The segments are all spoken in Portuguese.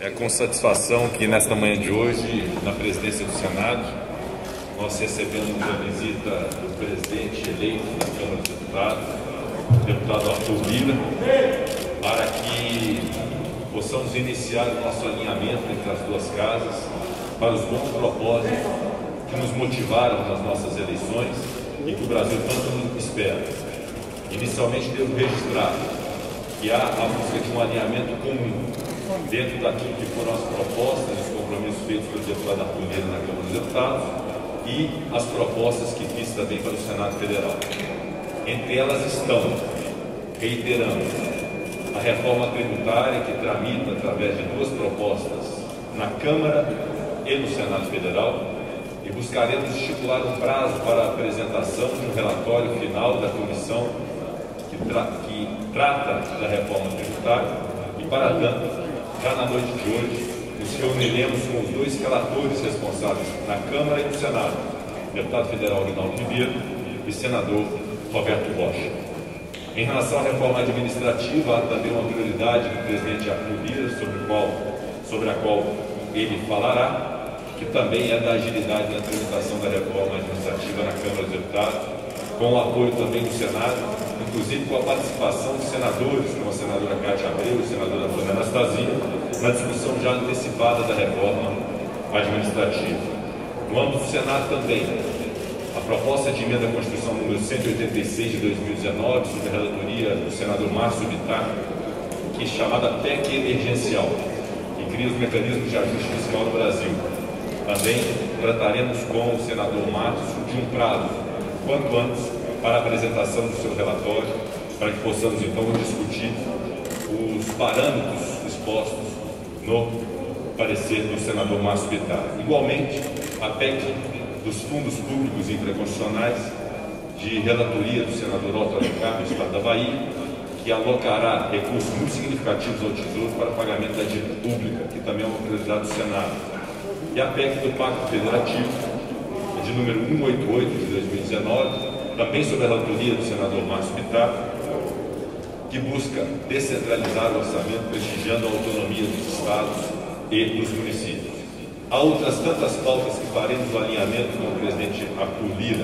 É com satisfação que nesta manhã de hoje, na presidência do Senado, nós recebemos a visita do presidente eleito da Câmara dos Deputados, o deputado Arthur Lira, para que possamos iniciar o nosso alinhamento entre as duas casas para os bons propósitos que nos motivaram nas nossas eleições e que o Brasil tanto nos espera. Inicialmente devo registrar que há a busca de um alinhamento comum dentro daquilo que foram as propostas e os compromissos feitos pelo deputado Arthur Lira na Câmara dos Deputados e as propostas que fiz também para o Senado Federal. Entre elas estão, reiterando, a reforma tributária que tramita através de duas propostas na Câmara e no Senado Federal, e buscaremos estipular um prazo para a apresentação de um relatório final da comissão que trata da reforma tributária, e para tanto, já na noite de hoje, nos reuniremos com os dois relatores responsáveis na Câmara e no Senado, o deputado federal Rinaldo Ribeiro e o senador Roberto Rocha. Em relação à reforma administrativa, há também uma prioridade do presidente Arthur Lira, sobre a qual ele falará, que também é da agilidade na tramitação da reforma administrativa na Câmara dos Deputados, com o apoio também do Senado, inclusive com a participação dos senadores, como a senadora Cátia Abreu e a senadora Antônia Anastasia, na discussão já antecipada da reforma administrativa. No âmbito do Senado também, a proposta de emenda à Constituição número 186 de 2019, sob a relatoria do senador Márcio Bittar, que é chamada PEC emergencial, que cria os mecanismos de ajuste fiscal no Brasil. Também trataremos com o senador Márcio de um prazo, quanto antes, para a apresentação do seu relatório, para que possamos então discutir os parâmetros expostos no parecer do senador Márcio Bittar. Igualmente, a PEC dos fundos públicos infraconstitucionais, de relatoria do senador Otto Alencar, do Estado da Bahia, que alocará recursos muito significativos ao Tesouro para pagamento da dívida pública, que também é uma prioridade do Senado. E a PEC do Pacto Federativo, de número 188 de 2019, também sob a relatoria do senador Márcio Bittar, que busca descentralizar o orçamento, prestigiando a autonomia dos estados e dos municípios. Há outras tantas pautas que faremos o alinhamento com o presidente Arthur Lira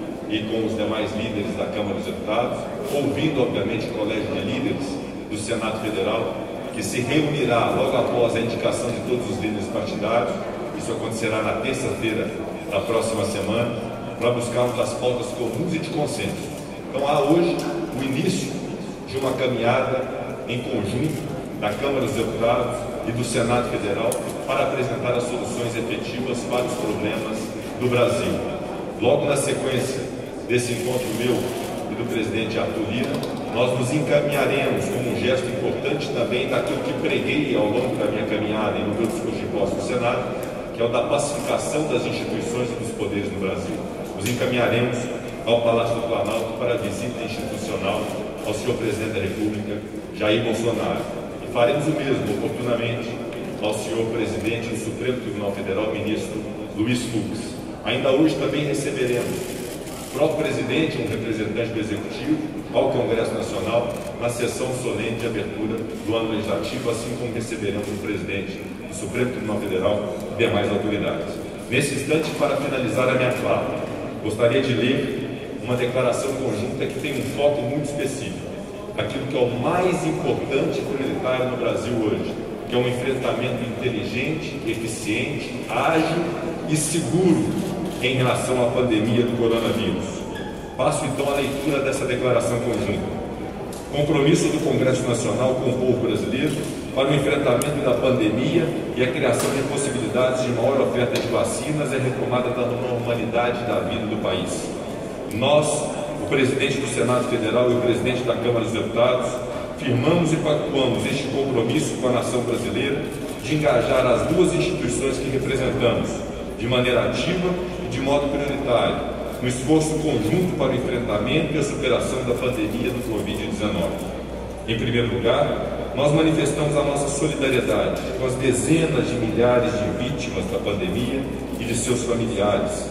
e com os demais líderes da Câmara dos Deputados, ouvindo, obviamente, o Colégio de Líderes do Senado Federal, que se reunirá logo após a indicação de todos os líderes partidários. Isso acontecerá na terça-feira da próxima semana, para buscarmos as pautas comuns e de consenso. Então há hoje o início de uma caminhada em conjunto da Câmara dos Deputados e do Senado Federal para apresentar as soluções efetivas para os problemas do Brasil. Logo na sequência desse encontro meu e do presidente Arthur Lira, nós nos encaminharemos como um gesto importante também daquilo que preguei ao longo da minha caminhada e no meu discurso de posse no Senado, que é o da pacificação das instituições e dos poderes no Brasil. Nos encaminharemos ao Palácio do Planalto para a visita institucional ao senhor presidente da República, Jair Bolsonaro. E faremos o mesmo, oportunamente, ao senhor presidente do Supremo Tribunal Federal, ministro Luiz Fux. Ainda hoje também receberemos o próprio presidente, um representante do Executivo, ao Congresso Nacional, na sessão solene de abertura do ano legislativo, assim como receberemos o presidente do Supremo Tribunal Federal e demais autoridades. Nesse instante, para finalizar a minha fala, gostaria de ler uma declaração conjunta que tem um foco muito específico, aquilo que é o mais importante e prioritário no Brasil hoje, que é um enfrentamento inteligente, eficiente, ágil e seguro em relação à pandemia do coronavírus. Passo então a leitura dessa declaração conjunta. Compromisso do Congresso Nacional com o povo brasileiro para o enfrentamento da pandemia e a criação de possibilidades de maior oferta de vacinas e a retomada da normalidade da vida do país. Nós, o presidente do Senado Federal e o presidente da Câmara dos Deputados, firmamos e pactuamos este compromisso com a nação brasileira de engajar as duas instituições que representamos, de maneira ativa e de modo prioritário, no esforço conjunto para o enfrentamento e a superação da pandemia do Covid-19. Em primeiro lugar, nós manifestamos a nossa solidariedade com as dezenas de milhares de vítimas da pandemia e de seus familiares,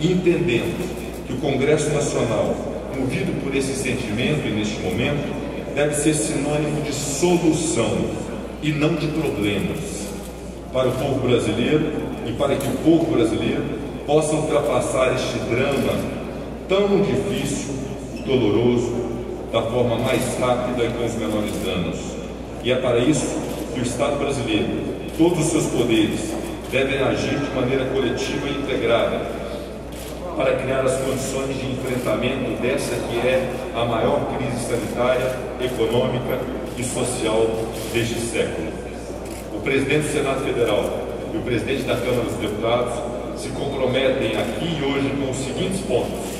entendendo que o Congresso Nacional, movido por esse sentimento e neste momento, deve ser sinônimo de solução e não de problemas. para o povo brasileiro e para que o povo brasileiro possa ultrapassar este drama tão difícil, doloroso, da forma mais rápida e com os menores danos. E é para isso que o Estado brasileiro, todos os seus poderes, devem agir de maneira coletiva e integrada para criar as condições de enfrentamento dessa que é a maior crise sanitária, econômica e social deste século. O presidente do Senado Federal e o presidente da Câmara dos Deputados se comprometem aqui e hoje com os seguintes pontos: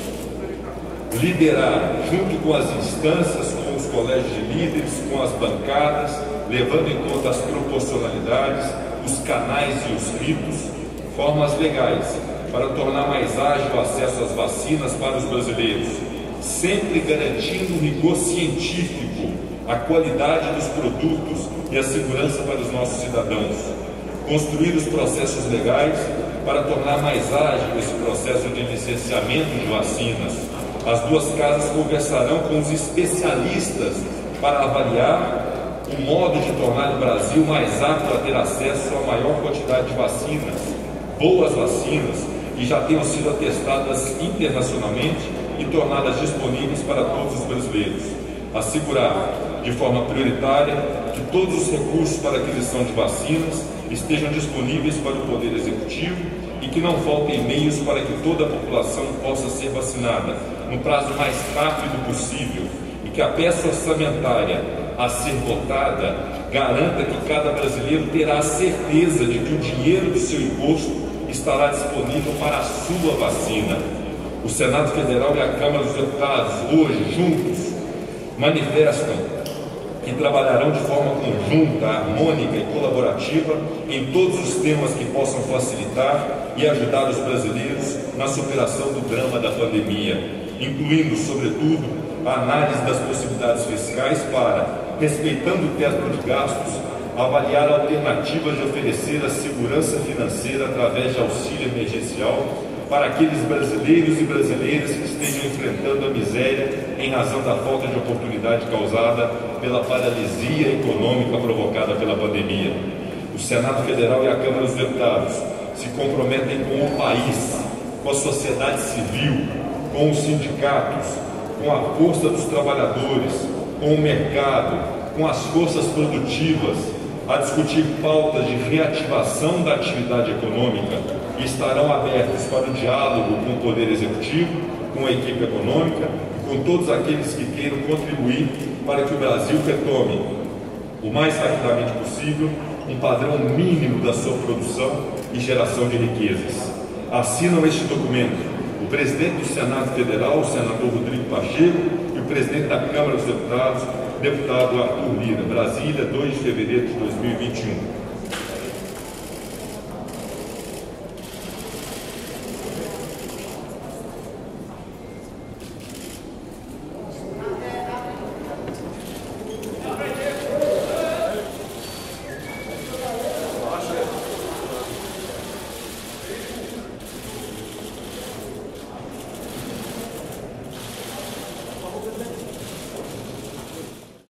liderar, junto com as instâncias, com os colégios de líderes, com as bancadas, levando em conta as proporcionalidades, os canais e os ritos, formas legais para tornar mais ágil o acesso às vacinas para os brasileiros, sempre garantindo o rigor científico, a qualidade dos produtos e a segurança para os nossos cidadãos. Construir os processos legais para tornar mais ágil esse processo de licenciamento de vacinas. As duas casas conversarão com os especialistas para avaliar o modo de tornar o Brasil mais apto a ter acesso à maior quantidade de vacinas, boas vacinas, que já tenham sido atestadas internacionalmente e tornadas disponíveis para todos os brasileiros. Assegurar, de forma prioritária, que todos os recursos para aquisição de vacinas estejam disponíveis para o Poder Executivo e que não faltem meios para que toda a população possa ser vacinada no prazo mais rápido possível e que a peça orçamentária a ser votada garanta que cada brasileiro terá a certeza de que o dinheiro do seu imposto estará disponível para a sua vacina. O Senado Federal e a Câmara dos Deputados, hoje, juntos, manifestam que trabalharão de forma conjunta, harmônica e colaborativa em todos os temas que possam facilitar e ajudar os brasileiros na superação do drama da pandemia, incluindo, sobretudo, a análise das possibilidades fiscais para, respeitando o teto de gastos, avaliar alternativas de oferecer a segurança financeira através de auxílio emergencial para aqueles brasileiros e brasileiras que estejam enfrentando a miséria em razão da falta de oportunidade causada pela paralisia econômica provocada pela pandemia. O Senado Federal e a Câmara dos Deputados se comprometem com o país, com a sociedade civil, com os sindicatos, com a força dos trabalhadores, com o mercado, com as forças produtivas, a discutir pautas de reativação da atividade econômica e estarão abertos para o diálogo com o Poder Executivo, com a equipe econômica e com todos aqueles que queiram contribuir para que o Brasil retome, o mais rapidamente possível, um padrão mínimo da sua produção e geração de riquezas. Assinam este documento o presidente do Senado Federal, o senador Rodrigo Pacheco, e o presidente da Câmara dos Deputados, deputado Arthur Lira. Brasília, 2 de fevereiro de 2021.